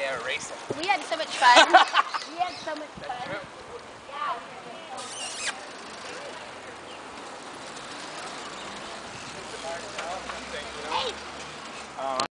racing. We had so much fun. We had so much fun. Yeah. Hey.